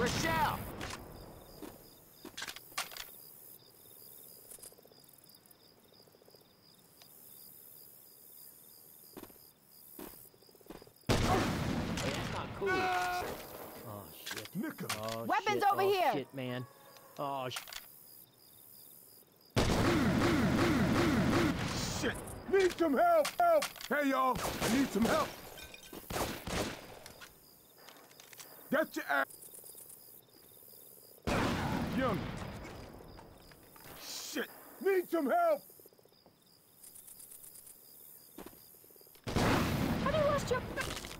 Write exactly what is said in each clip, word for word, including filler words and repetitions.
a shell! Hey, that's not cool. Oh, shit. Oh, Weapons shit. over oh, here. shit, man. Oh, sh Shit! Need some help! Help! Hey, y'all! I need some help! Get your ass! Young! Shit! Need some help! Have you lost your...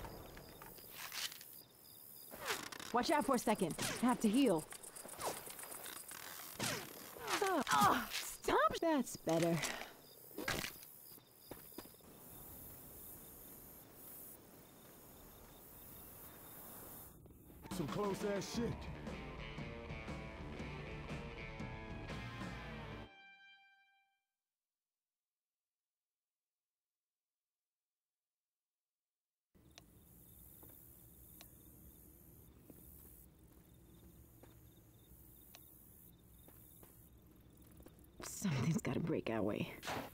Watch out for a second. I have to heal. Oh, oh, stop! That's better. Some close ass shit. Something's gotta break our way.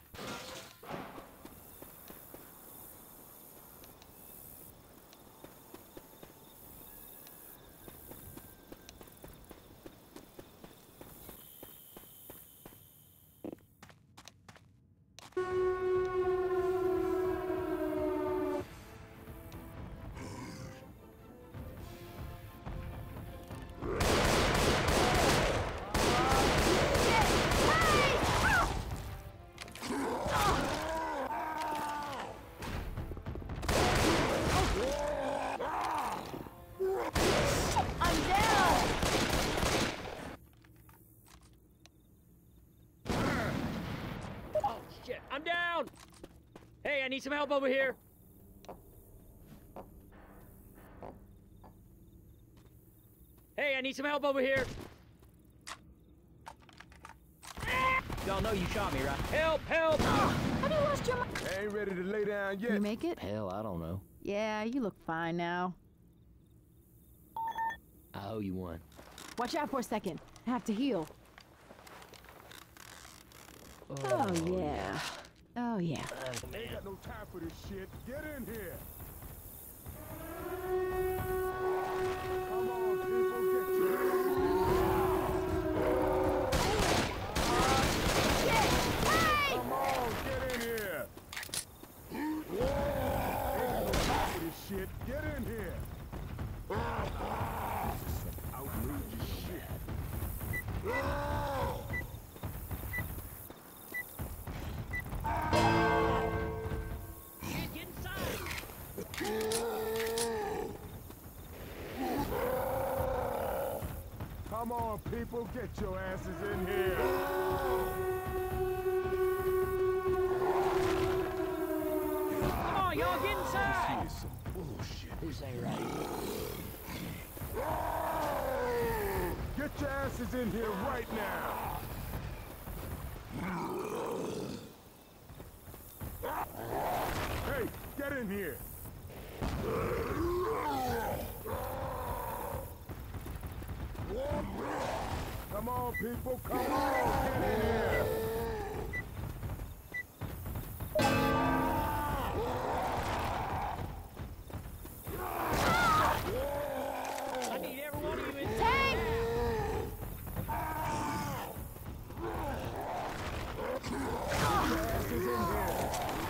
shit. I'm down! Hey, I need some help over here. Hey, I need some help over here. Y'all know you shot me, right? Help! Help! Oh, have you lost your mind? I ain't ready to lay down yet. You make it? Hell, I don't know. Yeah, you look fine now. I owe you one. Watch out for a second. I have to heal. Oh, Oh, yeah. Oh, yeah. Ain't got no time for this shit. Get in here. Come on, people, get your... Come on, get in here. Ain't got no time for this shit. Get in here. This is some outrageous shit. Get inside! Come on, people, get your asses in here. Come on, y'all, get inside! This is some bullshit. This ain't right. Get your asses in here right now. Hey, get in here. Come on, people, come on, get in here. I need every one of you in Tank! Asses in here.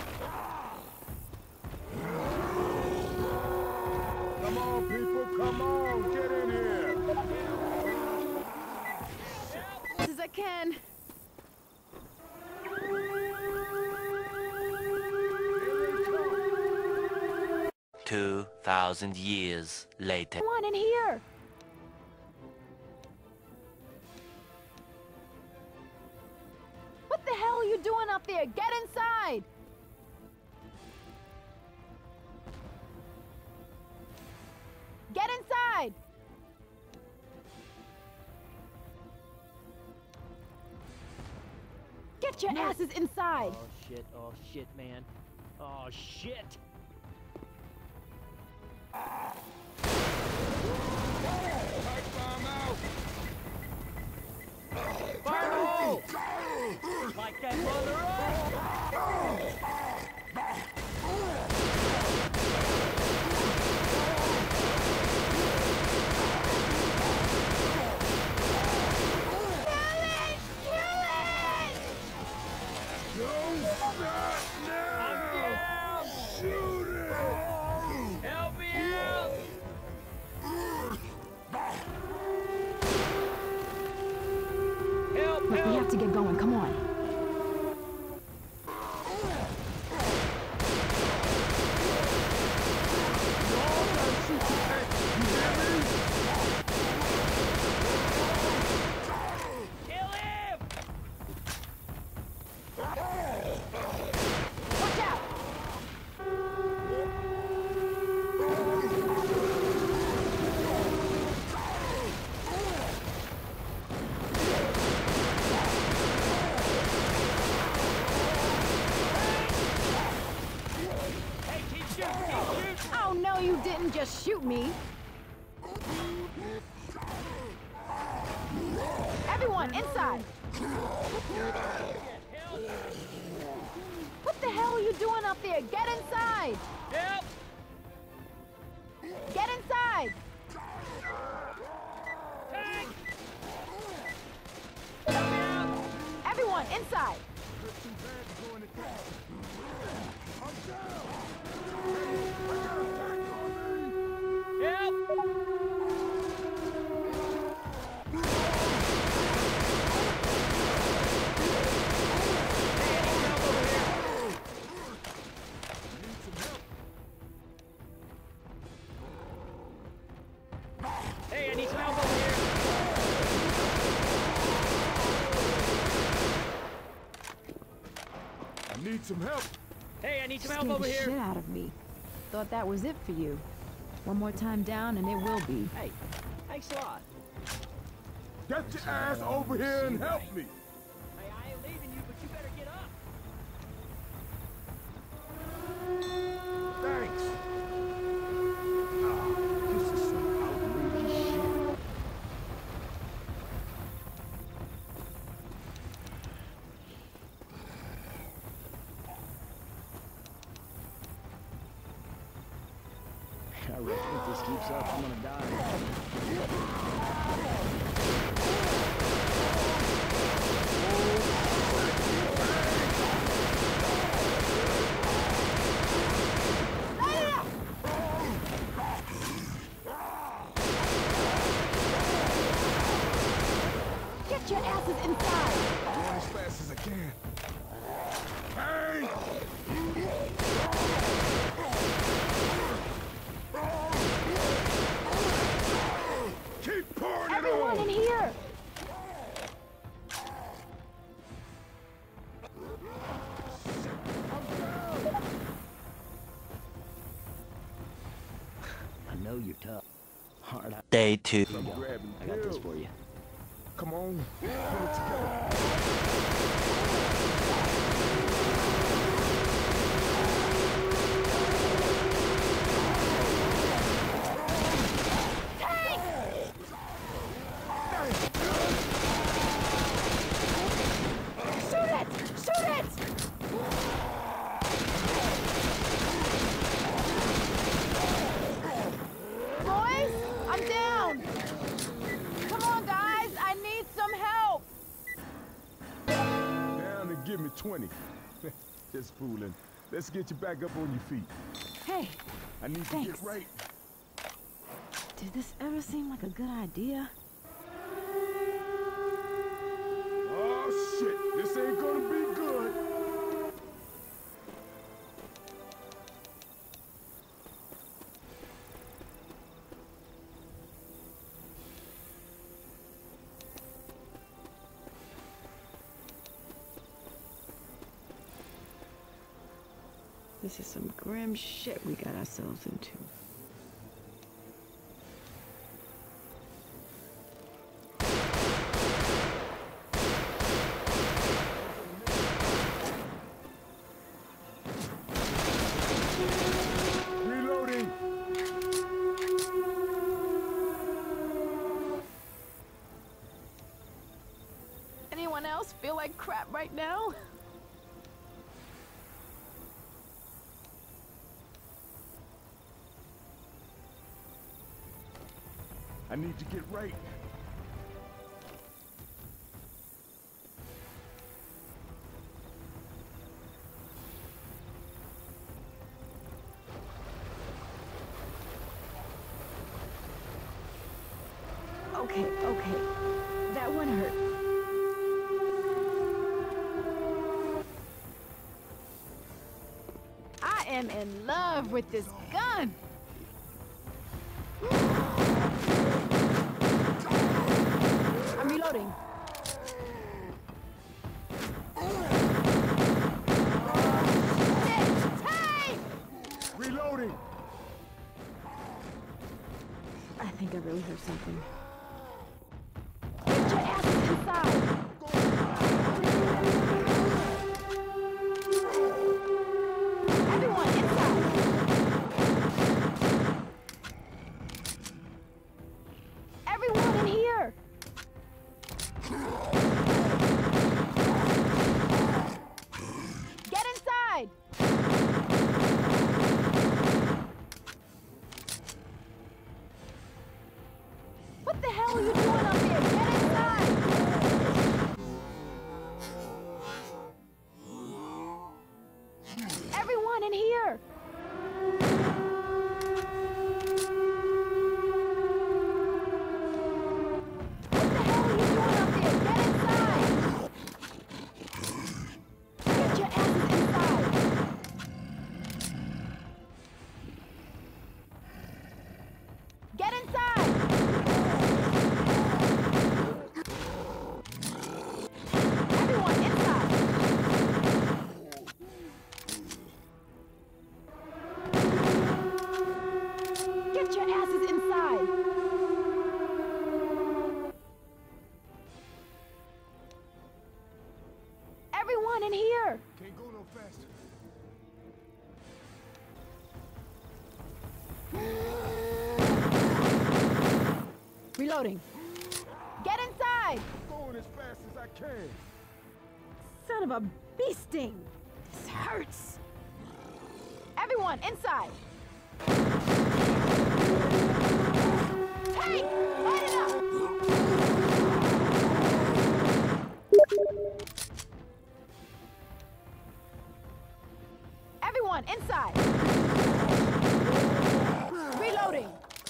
Come on, people, come on, get in here. As as I can. Two thousand years later. Come on in here. What the hell are you doing up there? Get inside. Get inside. Get your asses inside. Oh shit, oh shit, man. Oh shit! Pipe bomb Oh no, you didn't just shoot me. Everyone, inside! What the hell are you doing up there? Get inside! Help! Get inside! Tank! Help me out! Everyone, inside! Help! Hey, I need some help over here! I need some help. Hey, I need some help Scared over the here! shit out of me. Thought that was it for you. One more time down and it will be. Hey, thanks a lot. Get your ass over here and help me. Hey, I ain't leaving you, but you better get up. Thanks. Ah, this is some outrageous shit. I reckon if this keeps up, I'm gonna die. Get your asses inside! Run as fast as I can. Hey! Keep pouring it Everyone on! in here! I know you're tough. Hard out. Day two. I'm grabbing I got this pills. for you. Come on, pull it together. Shoot it! Shoot it! Boys, I'm down! Come on, guys! I need some help! Down and give me twenty. Just fooling. Let's get you back up on your feet. Hey, I need to Thanks. get right. did this ever seem like a good idea? Oh shit, this ain't gonna be good. This is some grim shit we got ourselves into. Reloading. Anyone else feel like crap right now? I need to get right. Okay, okay. That one hurt. I am in love with this gun! I'm reloading. Shit! Hey! Reloading. I think I really heard something. Get your asses inside! Everyone, inside! Reloading. Get inside! Going as fast as I can. Son of a bee sting! This hurts! Everyone, inside! Tank! Light it up! Everyone, inside! Reloading!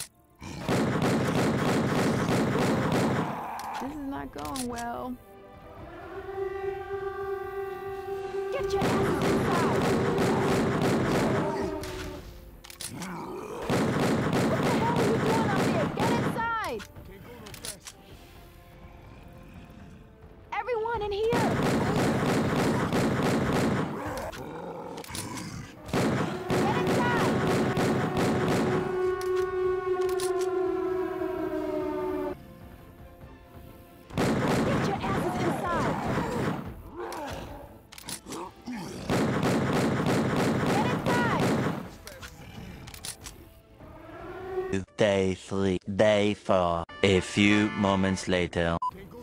This is not going well. Get your asses inside! What the hell are you doing up there? Get inside! Can't go no faster. Everyone in here! Get inside! Get your asses inside! Get inside! Day three. Day four. A few moments later. Can't